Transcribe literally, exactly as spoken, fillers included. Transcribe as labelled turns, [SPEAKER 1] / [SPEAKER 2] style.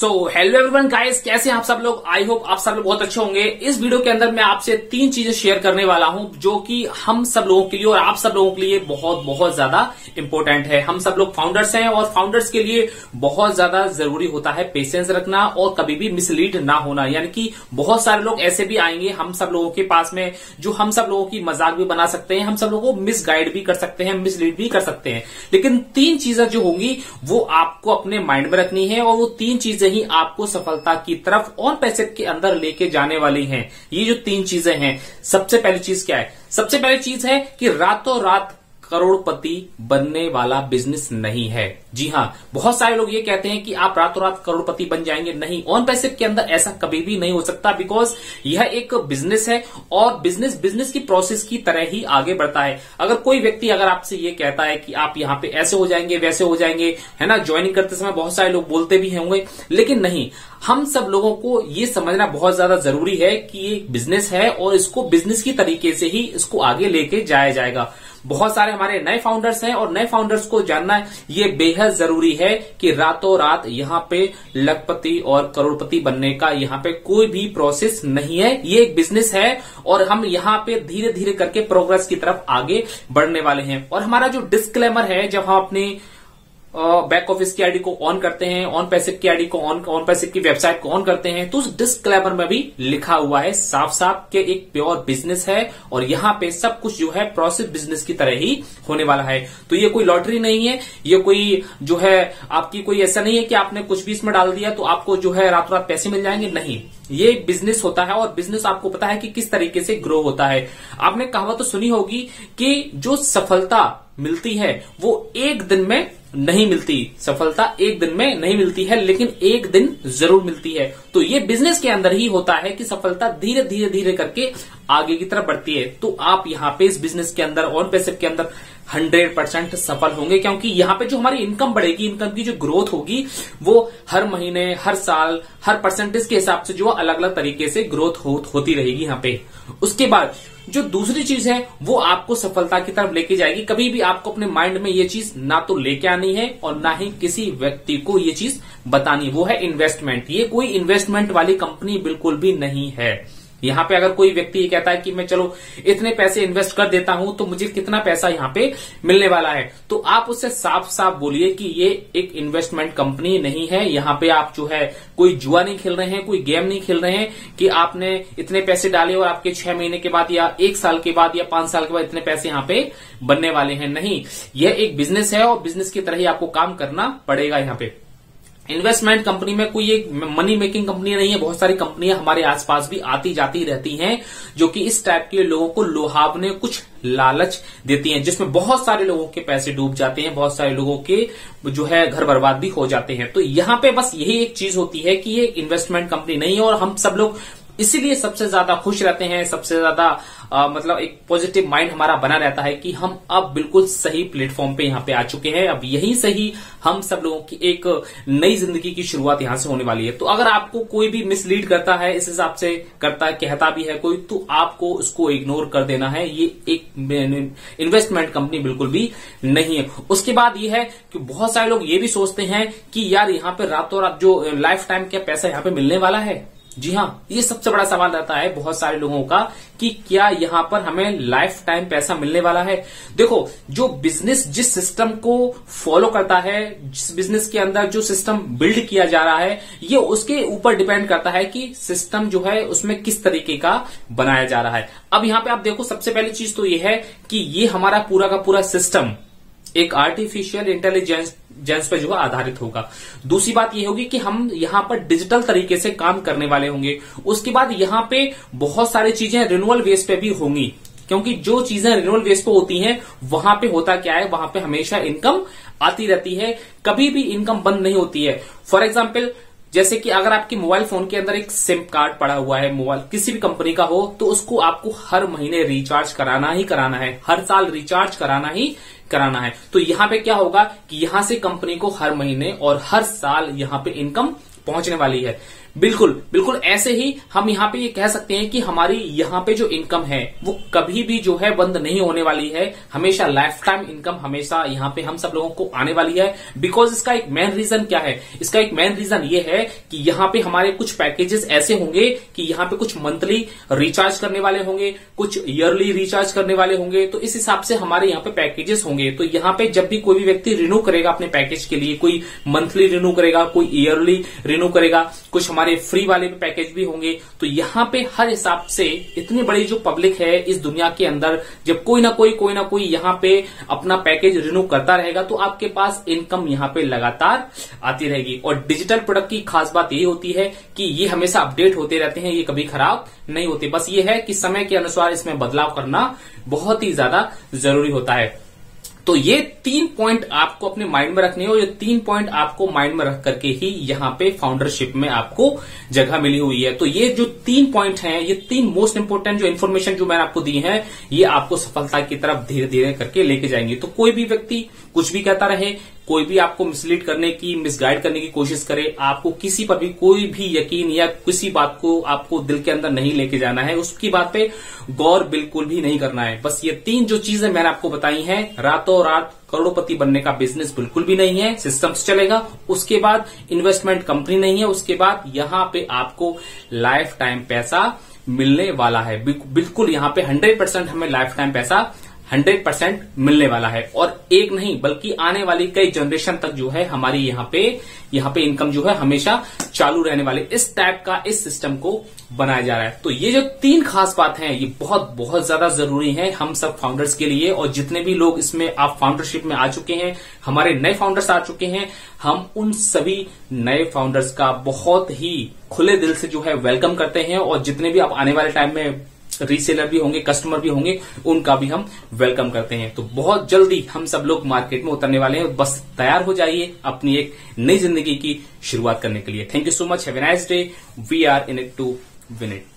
[SPEAKER 1] So hello everyone guys, कैसे हैं आप सब लोग। आई होप आप सब लोग बहुत अच्छे होंगे। इस वीडियो के अंदर मैं आपसे तीन चीजें शेयर करने वाला हूं जो कि हम सब लोगों के लिए और आप सब लोगों के लिए बहुत बहुत ज्यादा इंपॉर्टेंट है। हम सब लोग फाउंडर्स हैं और फाउंडर्स के लिए बहुत ज्यादा जरूरी होता है पेशेंस रखना और कभी भी मिसलीड ना होना। यानी कि बहुत सारे लोग ऐसे भी आएंगे हम सब लोगों के पास में जो हम सब लोगों की मजाक भी बना सकते हैं, हम सब लोगों को मिसगाइड भी कर सकते हैं, मिसलीड भी कर सकते हैं। लेकिन तीन चीजें जो होंगी वो आपको अपने माइंड में रखनी है और वो तीन चीजें ही आपको सफलता की तरफ ऑन पैसिव के अंदर लेके जाने वाली हैं। ये जो तीन चीजें हैं, सबसे पहली चीज क्या है? सबसे पहली चीज है कि रातों रात करोड़पति बनने वाला बिजनेस नहीं है। जी हां, बहुत सारे लोग ये कहते हैं कि आप रातों रात करोड़पति बन जाएंगे। नहीं, ऑन पैसिव के अंदर ऐसा कभी भी नहीं हो सकता, बिकॉज यह एक बिजनेस है और बिजनेस बिजनेस की प्रोसेस की तरह ही आगे बढ़ता है। अगर कोई व्यक्ति अगर आपसे ये कहता है कि आप यहां पे ऐसे हो जाएंगे, वैसे हो जाएंगे, है ना, ज्वाइनिंग करते समय बहुत सारे लोग बोलते भी होंगे, लेकिन नहीं, हम सब लोगों को ये समझना बहुत ज्यादा जरूरी है कि ये बिजनेस है और इसको बिजनेस की तरीके से ही इसको आगे लेके जाया जाएगा। बहुत सारे हमारे नए फाउंडर्स हैं और नए फाउंडर्स को जानना ये बेहद जरूरी है कि रातों रात यहाँ पे लखपति और करोड़पति बनने का यहाँ पे कोई भी प्रोसेस नहीं है। ये एक बिजनेस है और हम यहाँ पे धीरे धीरे करके प्रोग्रेस की तरफ आगे बढ़ने वाले हैं। और हमारा जो डिस्क्लेमर है, जब हम अपनी बैक ऑफिस की आईडी को ऑन करते हैं, ऑन पैसिव की आईडी को ऑन ऑन पैसिव की वेबसाइट को ऑन करते हैं, तो उस डिस्क्लेमर में भी लिखा हुआ है साफ साफ कि एक प्योर बिजनेस है और यहाँ पे सब कुछ जो है प्रोसेस बिजनेस की तरह ही होने वाला है। तो ये कोई लॉटरी नहीं है, ये कोई जो है आपकी कोई ऐसा नहीं है कि आपने कुछ भी इसमें डाल दिया तो आपको जो है रातों रात पैसे मिल जाएंगे। नहीं, ये बिजनेस होता है और बिजनेस आपको पता है कि किस तरीके से ग्रो होता है। आपने कहावत तो सुनी होगी कि जो सफलता मिलती है वो एक दिन में नहीं मिलती, सफलता एक दिन में नहीं मिलती है, लेकिन एक दिन जरूर मिलती है। तो ये बिजनेस के अंदर ही होता है कि सफलता धीरे धीरे धीरे करके आगे की तरफ बढ़ती है। तो आप यहाँ पे इस बिजनेस के अंदर ऑन पैसिव के अंदर हंड्रेड परसेंट सफल होंगे, क्योंकि यहाँ पे जो हमारी इनकम बढ़ेगी, इनकम की जो ग्रोथ होगी वो हर महीने, हर साल, हर परसेंटेज के हिसाब से जो अलग अलग तरीके से ग्रोथ हो, होती रहेगी यहाँ पे। उसके बाद जो दूसरी चीज है वो आपको सफलता की तरफ लेके जाएगी। कभी भी आपको अपने माइंड में ये चीज ना तो लेके आनी है और ना ही किसी व्यक्ति को ये चीज बतानी, वो है इन्वेस्टमेंट। ये कोई इन्वेस्टमेंट वाली कंपनी बिल्कुल भी नहीं है। यहाँ पे अगर कोई व्यक्ति ये कहता है कि मैं चलो इतने पैसे इन्वेस्ट कर देता हूं तो मुझे कितना पैसा यहाँ पे मिलने वाला है, तो आप उससे साफ साफ बोलिए कि ये एक इन्वेस्टमेंट कंपनी नहीं है। यहाँ पे आप जो है कोई जुआ नहीं खेल रहे हैं, कोई गेम नहीं खेल रहे हैं कि आपने इतने पैसे डाले और आपके छह महीने के बाद या एक साल के बाद या पांच साल के बाद इतने पैसे यहाँ पे बनने वाले हैं। नहीं, यह एक बिजनेस है और बिजनेस की तरह ही आपको काम करना पड़ेगा। यहाँ पे इन्वेस्टमेंट कंपनी में कोई एक मनी मेकिंग कंपनी नहीं है। बहुत सारी कंपनियां हमारे आसपास भी आती जाती रहती हैं जो कि इस टाइप के लोगों को लुभावने कुछ लालच देती हैं, जिसमें बहुत सारे लोगों के पैसे डूब जाते हैं, बहुत सारे लोगों के जो है घर बर्बाद भी हो जाते हैं। तो यहाँ पे बस यही एक चीज होती है कि ये इन्वेस्टमेंट कंपनी नहीं है और हम सब लोग इसीलिए सबसे ज्यादा खुश रहते हैं, सबसे ज्यादा आ, मतलब एक पॉजिटिव माइंड हमारा बना रहता है कि हम अब बिल्कुल सही प्लेटफॉर्म पे यहाँ पे आ चुके हैं। अब यहीं से ही हम सब लोगों की एक नई जिंदगी की शुरुआत यहां से होने वाली है। तो अगर आपको कोई भी मिसलीड करता है, इस हिसाब से करता है, कहता भी है कोई, तो आपको उसको इग्नोर कर देना है। ये एक इन्वेस्टमेंट कंपनी बिल्कुल भी नहीं है। उसके बाद ये है कि बहुत सारे लोग ये भी सोचते हैं कि यार यहाँ पे रातों रात जो लाइफ टाइम क्या पैसा यहाँ पे मिलने वाला है। जी हाँ, ये सबसे बड़ा सवाल रहता है बहुत सारे लोगों का कि क्या यहाँ पर हमें लाइफ टाइम पैसा मिलने वाला है। देखो, जो बिजनेस जिस सिस्टम को फॉलो करता है, जिस बिजनेस के अंदर जो सिस्टम बिल्ड किया जा रहा है, ये उसके ऊपर डिपेंड करता है कि सिस्टम जो है उसमें किस तरीके का बनाया जा रहा है। अब यहाँ पे आप देखो, सबसे पहली चीज तो ये है कि ये हमारा पूरा का पूरा सिस्टम एक आर्टिफिशियल इंटेलिजेंस जेंस पे जो है आधारित होगा। दूसरी बात ये होगी कि हम यहाँ पर डिजिटल तरीके से काम करने वाले होंगे। उसके बाद यहाँ पे बहुत सारी चीजें रिन्यूअल बेस पे भी होंगी, क्योंकि जो चीजें रिन्यूअल बेस पे होती हैं वहां पे होता क्या है, वहां पे हमेशा इनकम आती रहती है, कभी भी इनकम बंद नहीं होती है। फॉर एग्जाम्पल, जैसे कि अगर आपके मोबाइल फोन के अंदर एक सिम कार्ड पड़ा हुआ है, मोबाइल किसी भी कंपनी का हो, तो उसको आपको हर महीने रिचार्ज कराना ही कराना है, हर साल रिचार्ज कराना ही कराना है। तो यहाँ पे क्या होगा कि यहाँ से कंपनी को हर महीने और हर साल यहाँ पे इनकम पहुंचने वाली है। बिल्कुल बिल्कुल ऐसे ही हम यहाँ पे ये कह सकते हैं कि हमारी यहाँ पे जो इनकम है वो कभी भी जो है बंद नहीं होने वाली है, हमेशा लाइफ टाइम इनकम हमेशा यहाँ पे हम सब लोगों को आने वाली है। बिकॉज इसका एक मेन रीजन क्या है, इसका एक मेन रीजन ये है कि यहाँ पे हमारे कुछ पैकेजेस ऐसे होंगे कि यहाँ पे कुछ मंथली रिचार्ज करने वाले होंगे, कुछ ईयरली रिचार्ज करने वाले होंगे, तो इस हिसाब से हमारे यहाँ पे पैकेजेस होंगे। तो यहाँ पे जब भी कोई भी व्यक्ति रिन्यू करेगा अपने पैकेज के लिए, कोई मंथली रिन्यू करेगा, कोई ईयरली रिन्यू करेगा, कुछ हमारे फ्री वाले पैकेज भी होंगे। तो यहाँ पे हर हिसाब से इतनी बड़ी जो पब्लिक है इस दुनिया के अंदर, जब कोई ना कोई कोई ना कोई यहाँ पे अपना पैकेज रिन्यू करता रहेगा तो आपके पास इनकम यहाँ पे लगातार आती रहेगी। और डिजिटल प्रोडक्ट की खास बात ये होती है कि ये हमेशा अपडेट होते रहते हैं, ये कभी खराब नहीं होते। बस ये है कि समय के अनुसार इसमें बदलाव करना बहुत ही ज्यादा जरूरी होता है। तो ये तीन पॉइंट आपको अपने माइंड में रखने हो, ये तीन पॉइंट आपको माइंड में रख करके ही यहाँ पे फाउंडरशिप में आपको जगह मिली हुई है। तो ये जो तीन पॉइंट हैं, ये तीन मोस्ट इंपोर्टेंट जो इन्फॉर्मेशन जो मैंने आपको दी है, ये आपको सफलता की तरफ धीरे धीरे करके लेके जाएंगे। तो कोई भी व्यक्ति कुछ भी कहता रहे, कोई भी आपको मिसलीड करने की, मिसगाइड करने की कोशिश करे, आपको किसी पर भी कोई भी यकीन या किसी बात को आपको दिल के अंदर नहीं लेके जाना है, उसकी बात पे गौर बिल्कुल भी नहीं करना है। बस ये तीन जो चीजें मैंने आपको बताई हैं, रातों रात करोड़पति बनने का बिजनेस बिल्कुल भी नहीं है, सिस्टम से चलेगा। उसके बाद इन्वेस्टमेंट कंपनी नहीं है, उसके बाद यहाँ पे आपको लाइफ टाइम पैसा मिलने वाला है। बिल्कुल यहाँ पे हंड्रेड परसेंट हमें लाइफ टाइम पैसा हंड्रेड परसेंट मिलने वाला है। और एक नहीं बल्कि आने वाली कई जनरेशन तक जो है हमारी यहाँ पे यहाँ पे इनकम जो है हमेशा चालू रहने वाले, इस टाइप का इस सिस्टम को बनाया जा रहा है। तो ये जो तीन खास बात हैं ये बहुत बहुत ज्यादा जरूरी है हम सब फाउंडर्स के लिए। और जितने भी लोग इसमें आप फाउंडरशिप में आ चुके हैं, हमारे नए फाउंडर्स आ चुके हैं, हम उन सभी नए फाउंडर्स का बहुत ही खुले दिल से जो है वेलकम करते हैं। और जितने भी आप आने वाले टाइम में रीसेलर भी होंगे, कस्टमर भी होंगे, उनका भी हम वेलकम करते हैं। तो बहुत जल्दी हम सब लोग मार्केट में उतरने वाले हैं, बस तैयार हो जाइए अपनी एक नई जिंदगी की शुरुआत करने के लिए। Thank you so much, have a nice day, we are in it to win it.